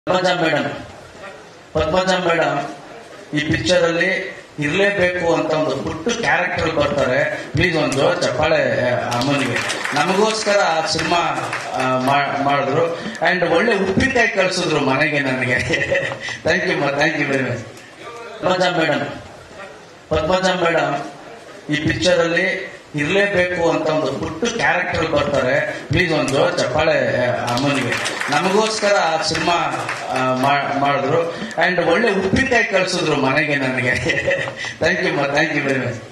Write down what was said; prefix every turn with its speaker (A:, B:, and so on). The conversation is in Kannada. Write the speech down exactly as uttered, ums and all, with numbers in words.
A: ಪದ್ಮಜ ಮೇಡಮ್ ಪದ್ಮಜ ಮೇಡಮ್ ಈ ಪಿಕ್ಚರ್ ಅಲ್ಲಿ ಇರಲೇಬೇಕು ಅಂತ ಒಂದು ಪುಟ್ಟ ಕ್ಯಾರೆಕ್ಟರ್ ಬರ್ತಾರೆ. ಪ್ಲೀಸ್ ಒಂದು ಜೋರ್ ಚಪ್ಪಾಳೆ ಅಮ್ಮನಿಗೆ. ನಮಗೋಸ್ಕರ ಆ ಸಿನಿಮಾ ಮಾಡಿದ್ರು ಅಂಡ್ ಒಳ್ಳೆ ಉಪ್ಪಿನಕಾಯಿ ಕಳಿಸಿದ್ರು ಮನೆಗೆ ನನಗೆ. Thank you thank you very much. Padmaja madam Padmaja madam ಈ ಪಿಕ್ಚರ್ ಅಲ್ಲಿ ಇರಲೇಬೇಕು ಅಂತ ಒಂದು ಪುಟ್ಟ ಕ್ಯಾರೆಕ್ಟರ್ ಬರ್ತಾರೆ. ಪ್ಲೀಸ್ ಒಂದು ಜೋರ್ ಚಪ್ಪಾಳೆ ಅಮ್ಮನಿಗೆ. ನಮಗೋಸ್ಕರ ಆ ಸಿನಿಮಾ ಮಾಡಿದ್ರು ಅಂಡ್ ಒಳ್ಳೆ ಉಪ್ಪಿನಕಾಯಿ ಕಳಿಸಿದ್ರು ಮನೆಗೆ ನನಗೆ. Thank you thank you very much.